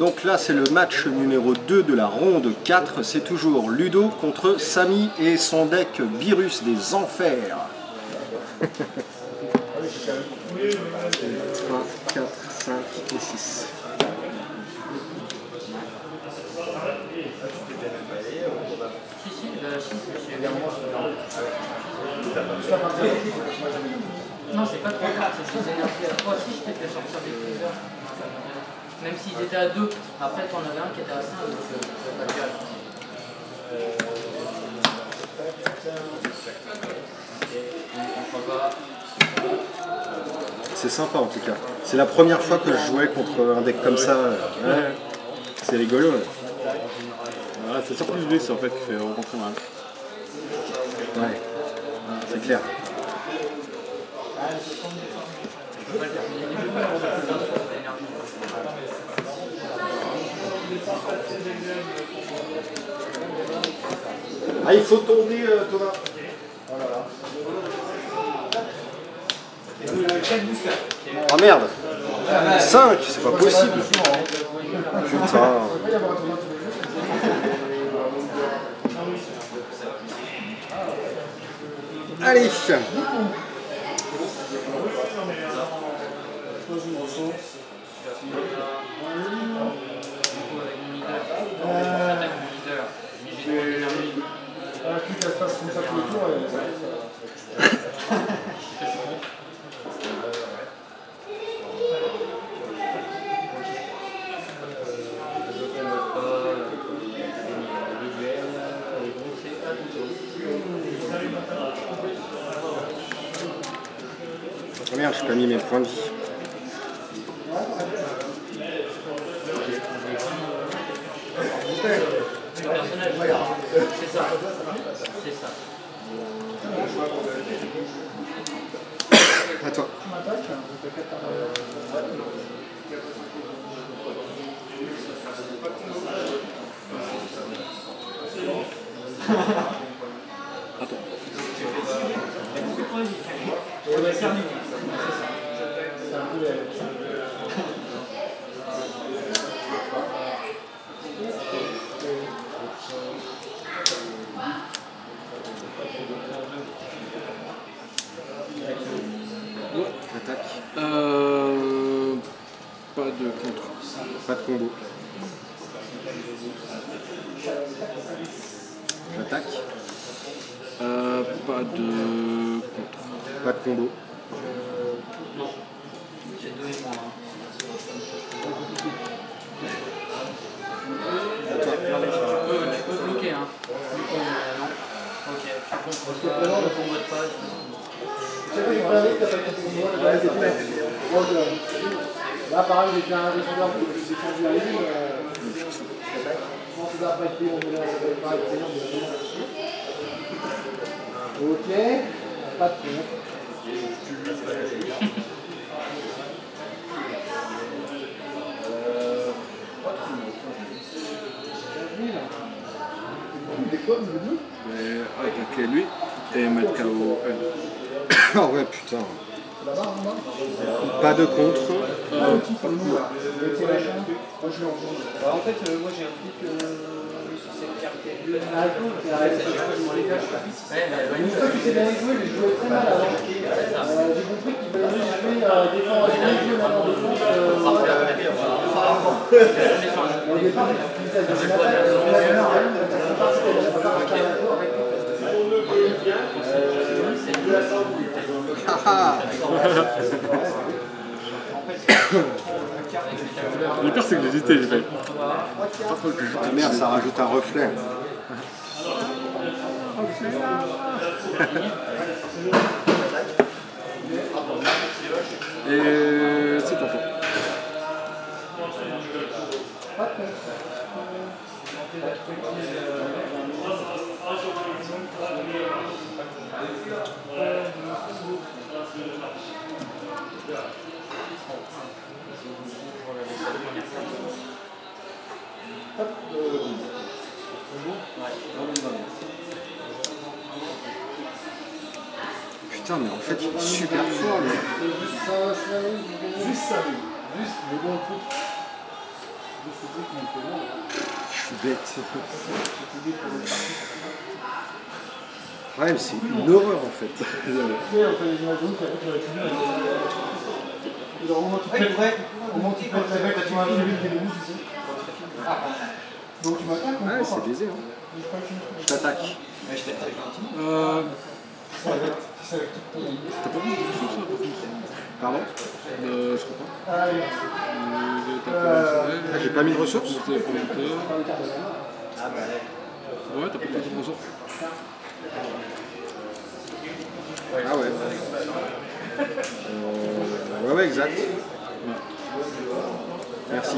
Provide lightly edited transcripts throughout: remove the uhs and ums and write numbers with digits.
Donc là, c'est le match numéro 2 de la ronde 4. C'est toujours Ludo contre Samy et son deck Virus des Enfers. 3, 4, 5 et 6. Non, c'est pas trop grave, c'est 6 énergies à 3, si je peux te sortir des plusieurs. Même s'ils étaient à 2, après t'en avais un qui était à 5, donc je peux pas le dire. C'est sympa en tout cas. C'est la première fois que je jouais contre un deck comme ça. Ouais. C'est rigolo. Ouais. Voilà, c'est surtout lui, c'est en fait qui fait rentrer mal. Ouais, c'est clair. Ah, il faut tomber, Thomas. Oh là là. Oh merde. 5, c'est pas possible. Putain. Allez. Oh merde, j'ai pas mis mes points de vie. C'est ça. C'est ça. À toi. Attaque. Pas de contre. Pas de combo. J'attaque. Pas de contre. Pas de combo. J'ai 2 et moins. Tu peux bloquer, hein. Non. Ok, tu comprends pas, le combo de page. Là, pareil, j'ai fait un défenseur que j'ai changé la ligne. Je pense que ça va pas être payé, on est pas payant, ok, pas de compte. Attaquer lui et mettre KO elle. Oh ouais, putain. Pas de contre. En fait, moi j'ai un truc sur cette carte. Une fois que c'est bien joué, je jouais très mal avant. J'ai compris qu'il fallait juste jouer défendre avec les jeux, maintenant défense. Au départ, j'utilisais Le pire c'est que j'hésitais, j'ai fait. Ah merde, ça rajoute un reflet. Et c'est ton tour. Putain, mais en fait, il est super fort, lui. Juste ça, juste le bon truc. Je suis bête. Ouais, mais c'est une horreur en fait. Au moment où tu pètes la bête, tu m'as vu le début, tu sais. Donc tu m'attaques ou Ouais, pas? c'est baisé. Hein. Je t'attaque. T'as pas mis de ressources là par contre? Pardon? Je crois pas. Ah oui. J'ai pas mis de ressources? Ouais, t'as pas mis de ressources. Ah ouais. Ouais, exact. Merci.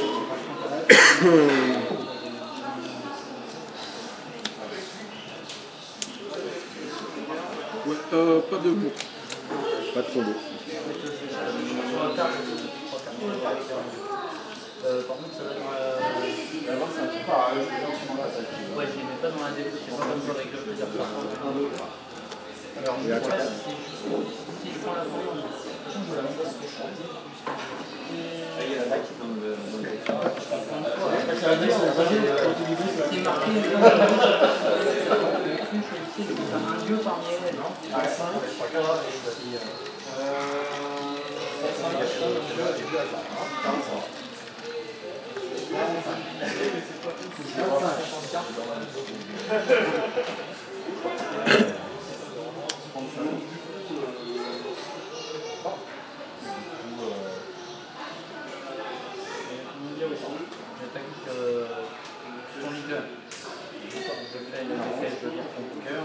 Ouais, pas de coup. Pas de fond d'eau. Par contre, ça va dans la... C'est un petit peu Ouais, je les mets pas dans la déco, c'est pas comme ça avec le plaisir. Alors, Et à toi. si je prends la forme, c'est marqué un dieu parmi elles, non? J'attaque ton leader. Je fais ton cœur.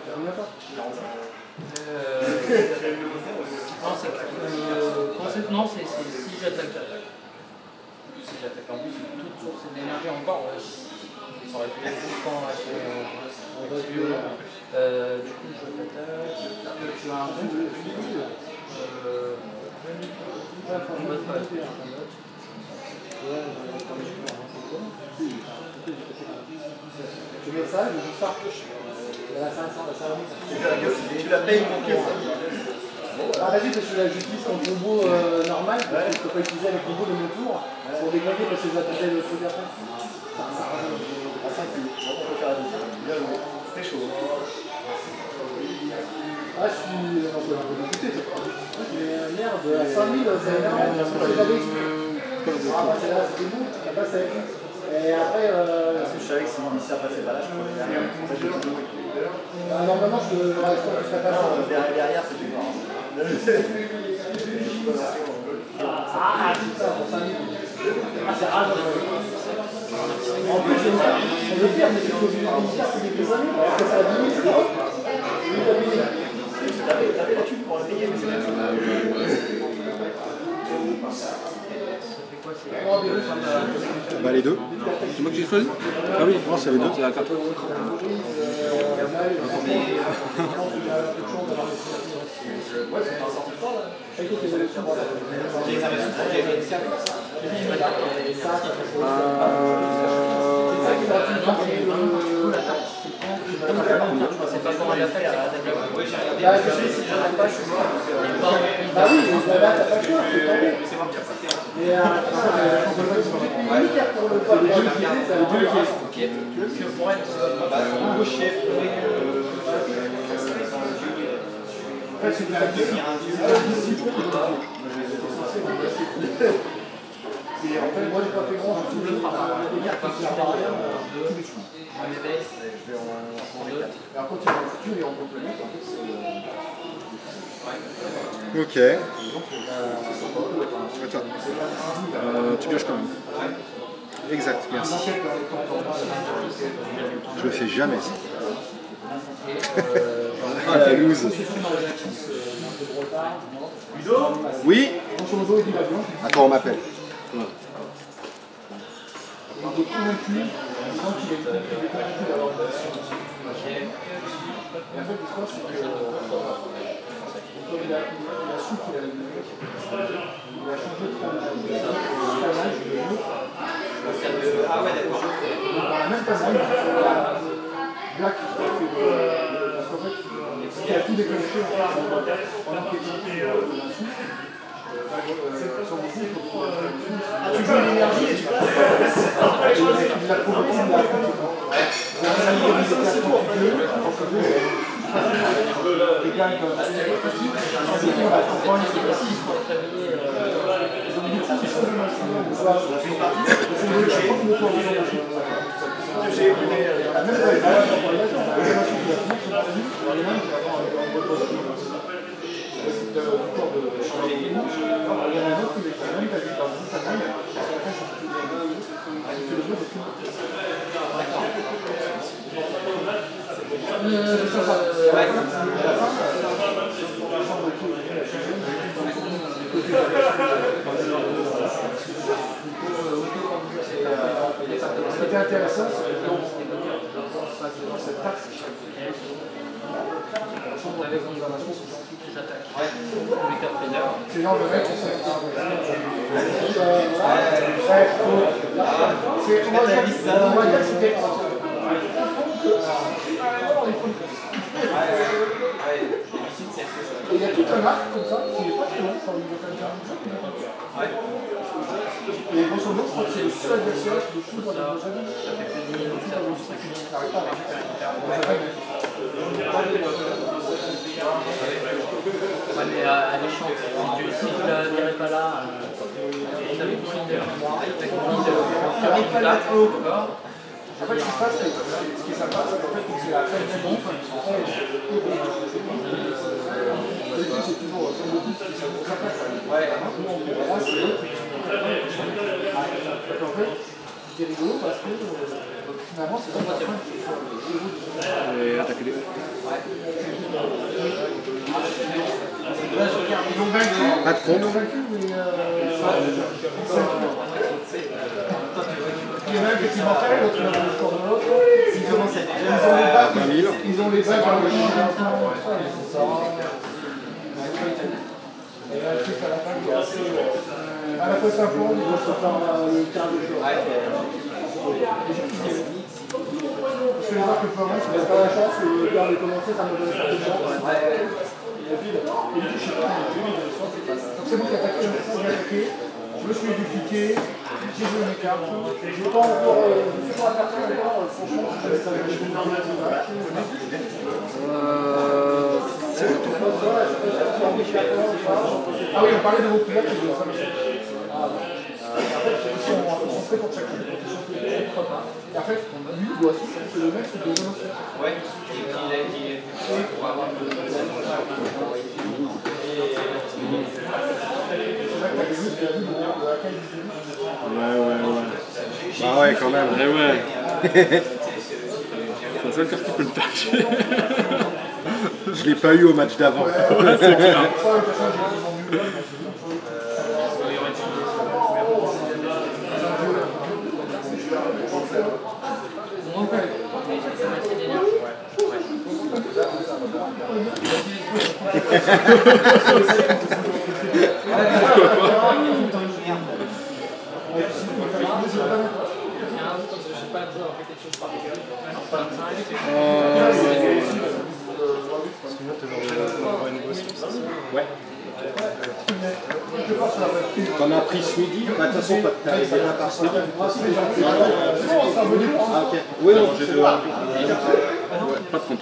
Non, c'est si j'attaque. Si j'attaque en plus, toute source d'énergie encore. Ça aurait pu être jusqu'en du coup, je t'attaque. Tu as un bon. Tu mets ça, je joue ça. Il y a la 500, la 500. Tu la payes pour que ça. Ah vas-y, parce que là j'utilise ton combo normal, parce que je peux pas utiliser le combo de mon tour pour déglinguer parce que j'attendais le truc après. À 5 minutes. On peut faire la deuxième. C'était chaud. Ah, je suis un peu dégoûté. Mais merde, à 5000, c'est énorme. Parce que j'avais expliqué. Ah, bah c'est là, c'était bon. La passe avec. Et après. Parce que je savais que si Vinicius passait par là, je prenais derrière. Normalement, je serais pas ça. Derrière, c'est du noir. Ah, putain, pour 5000. Ah, c'est rare. En plus, le pire, c'est que le Vinicius, c'est des années. Parce que ça a diminué. T'avais la thune pour le payer, mais c'est même Bah les deux. C'est moi qui j'ai choisi? Ah oui, Non, c'est les deux. c'est la 4. C'est pas pour l'attaque, c'est Bah, je sais, si je n'arrive pas, je suis mort. Bah oui, là, t'as pas le choix, c'est tombé. Mais militaire pour le poids de l'utiliser, ça va être que pour être gaucher. En fait, c'est du et en fait, moi j'ai pas fait grand chose. Les cartes qui servent à rien, tous les choux. Alors quand il y a un futur et en complément, en fait c'est. Ok. Attends. Tu pioches quand même. Exact, merci. Je le fais jamais ça. Ah la loose. Oui. Attends, on m'appelle. Il est convaincu, quand il est convaincu d'avoir une mission. Et en fait, l'histoire, c'est que comme il a su qu'il avait une il a changé de panache de l'autre. Ah ouais, d'accord. Dans la même panache, il fait la black qui fait parce qu'en fait, il a tout déclenché pendant qu'il était de l'insou. Ah, tu joues l'énergie et tu passes. vague fatigue, on va comprendre les exercices pour être réveillé. Donc du coup, c'est chose de massivement, on voit la même quand les malades pour les agents, les machines qui la font, sont prévues pour les mains qui vont avoir un repas du corps de changer les mouches. Il y en a un autre qui est quand même quasi par exemple, à la fin, c'est tout le jeu de tout. Ce qui était intéressant, c'est que dans cette taxe, c'est genre le mec qui s'est il y a tout un arc comme ça qui n'est pas très long, ça et grosso modo, je crois que c'est le seul adversaire qui joue dans la prochaine. Mais elle est chiante. Si je la dirais pas là, on avait besoin de là, en fait, ce qui se passe, ce qui est sympa, c'est qu'en fait, c'est la fin du monde. C'est toujours son motif qui se sympa. Là, c'est eux qui en fait, c'est rigolo parce que finalement, c'est pas la fin qui est Et attaquer les. Ils ont vaincu. Pas de contre. Ils ont vaincu, mais il y en a un qui est immortel, l'autre il a le corps de l'autre. Ils ont les bagues dans le et là, le truc à la fin qui est assez à la fois sympa, il doit se faire le quart de jour. Parce que les arcs forains, si vous n'avez pas la chance, le quart de commencer, ça me donne pas de chance. Et puis, je sais pas, donc c'est bon qui attaque, j'ai attaqué, je me suis dupliqué, j'ai joué mes cartes, je n'ai pas encore, je suis pas attaqué encore, franchement, je vais avec les ah oui, on parlait de vos pilotes et de ça. En fait, ils sont faits pour chacun. Et en fait, lui doit aussi, c'est le mec qui doit aussi. Ouais, Bah ouais, quand même. Eh ouais. C'est la seule carte qui peut le tâcher. Je l'ai pas eu au match d'avant. Ouais, c'est clair. Ouais. T'en as pris ce midi? Bah, de toute façon, t'as pas ce midi. Ah, ok. Oui, non, j'ai deux. Ouais, pas de contre.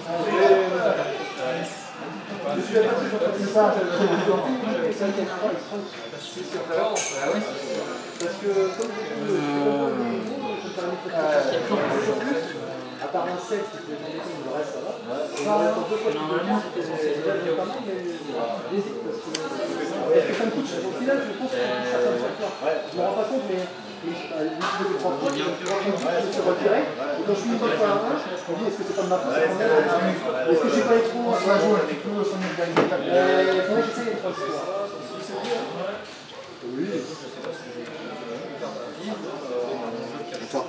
À part un 7 qui peut être le reste ça va. Normalement c'était censé être pas mal, mais j'hésite parce que ça me coûte. Au final, je pense que je me rends pas compte, mais les trois fois, je me suis retiré. Et quand je suis une fois à 1, je me dis est-ce que c'est pas de ma faute? Est-ce que j'ai pas les trous à jouer avec nous au sommet de la game? Il faudrait que j'essaye les trois histoires. Oui. Attends.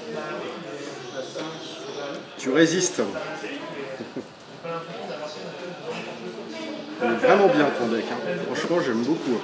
Tu résistes. Il est vraiment bien ton deck. Hein. Franchement, j'aime beaucoup.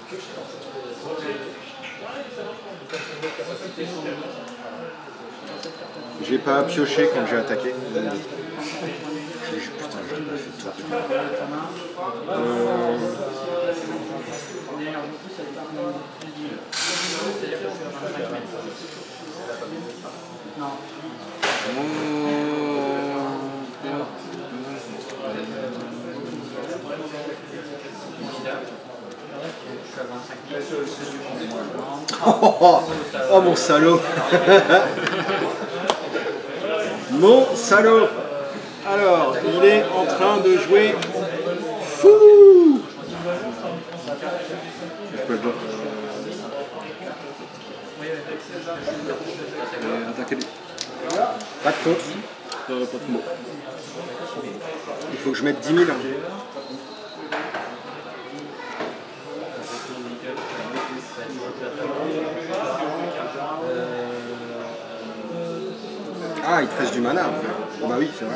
J'ai pas pioché quand j'ai attaqué. Putain, j'ai pas fait tout. Oh mon salaud. Mon salaud. Alors, il est en train de jouer fou. Je peux le voir. Attaquer lui. Pas de contre. Pas de mot. Il faut que je mette 10 000. Ah, il te reste du mana après. Bah oui, c'est vrai.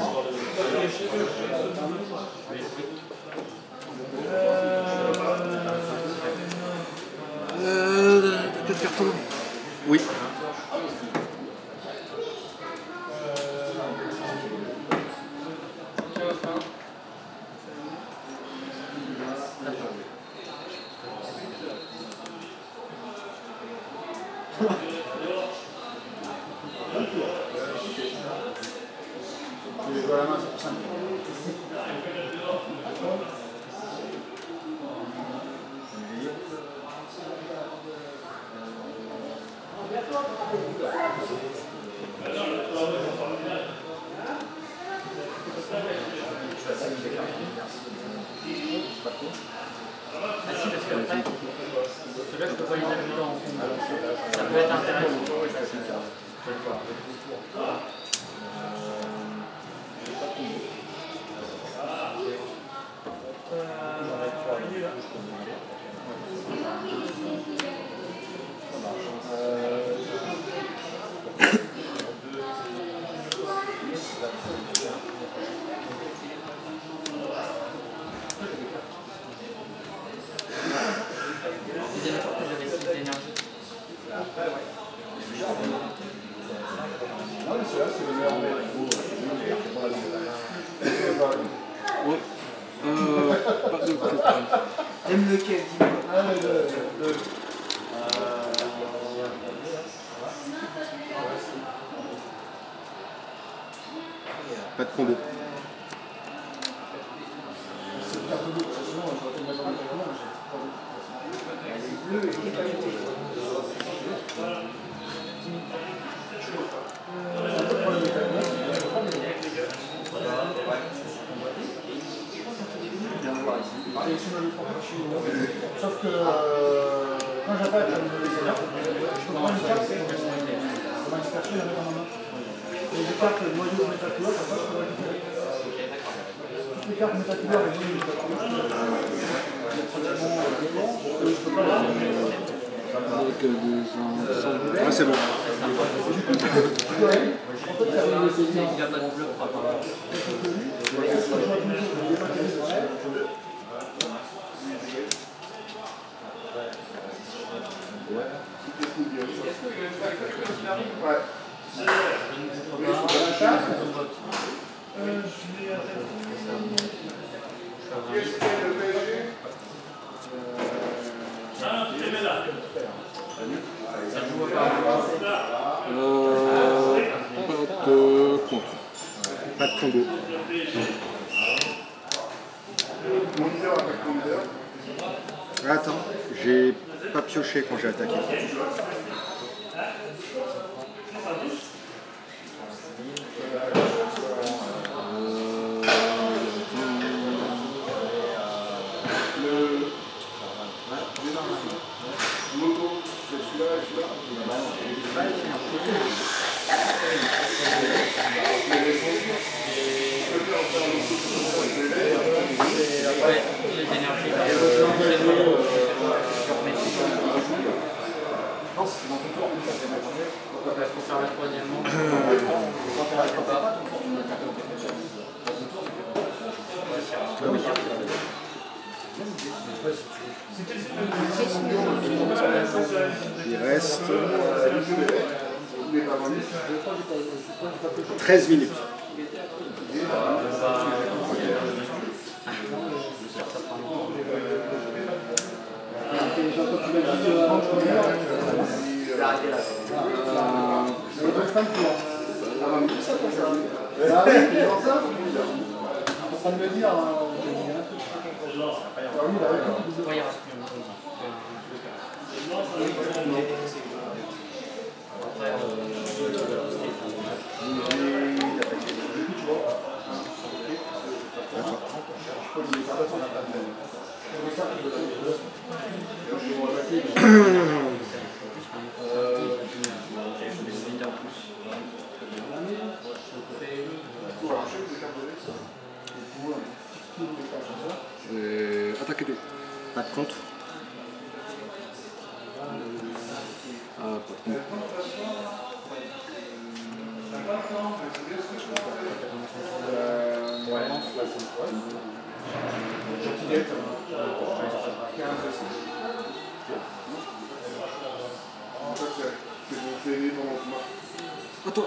4 cartons. Oui. Ça peut être intéressant. Oui. Pas de côté. T'aimes lequel? Pas de combo. Sauf que quand j'attaque, je peux prendre une carte pour ma dispersion et la mettre dans ma main. Et les cartes noyau métacouleur, comme ça, je peux récupérer. Toutes les cartes métacouleur et noyau métacouleur, je peux pas les faire. Avec des gens. Ouais, c'est bon. Pas de contre. Pas de combo. Attends, j'ai pas pioché quand j'ai attaqué. Il reste 13 minutes. En train de me dire, Attaquez deux. Pas de compte. Ah, pas de compte. À toi.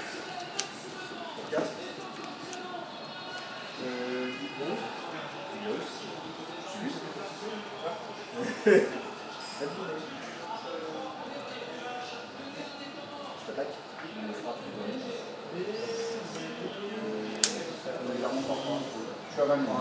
je suis à 20 minutes.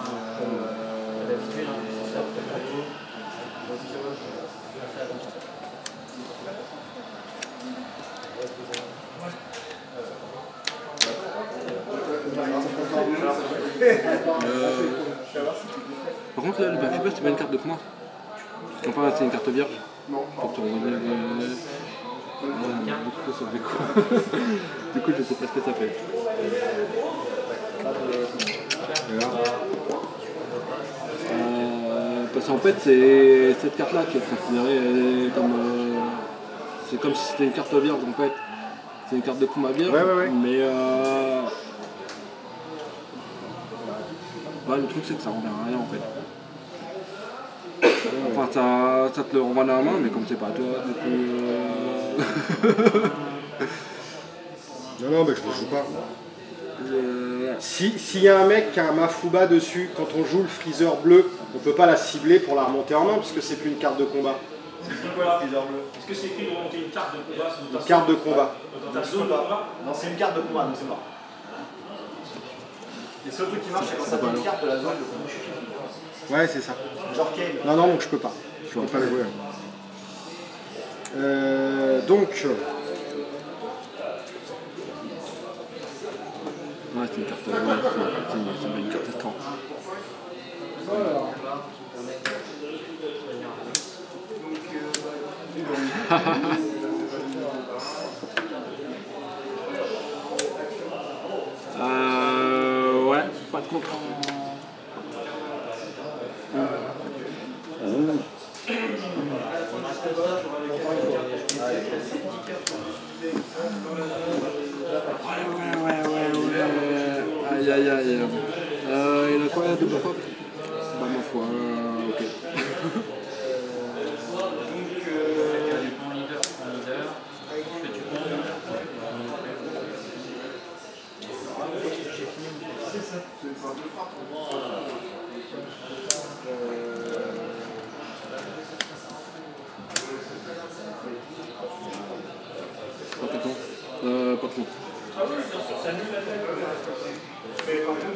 Par contre, là, le Bafiba, c'est pas une carte de combat. Enfin, c'est une carte vierge. Non, Pour te redonner du coup, ça fait quoi? Du coup, je sais pas ce que ça fait. Voilà. Parce qu'en fait, c'est cette carte-là qui est considérée comme. C'est comme si c'était une carte vierge en fait. C'est une carte de combat vierge. Ouais. Mais. Bah, le truc, c'est que ça revient à rien en fait. Enfin, ça te le renvoie dans la main, mais comme c'est pas à toi, du coup. Non, mais je ne joue pas. S'il y a un mec qui a un Mafuba dessus, quand on joue le freezer bleu, on peut pas la cibler pour la remonter en main, puisque c'est plus une carte de combat. C'est quoi le freezer bleu? Est-ce que c'est écrit de remonter une carte de combat sur Une carte de combat. dans ta zone de combat? Non, c'est une carte de combat, donc c'est mort. Les seuls trucs qui marchent, c'est quand ça donne une carte de la zone de combat. Ouais, c'est ça. Genre Kane. Non, donc je peux pas. Je peux pas la jouer. Donc, Ouais, c'est une carte. Ouais, c'est une carte écran. Ouais, pas de contrat. Ouais. Aïe. Il a quoi, double frappe? Bah, ma foi, ok. Pas de compte. Ah oui, bien sûr, c'est annulé. Mais par contre,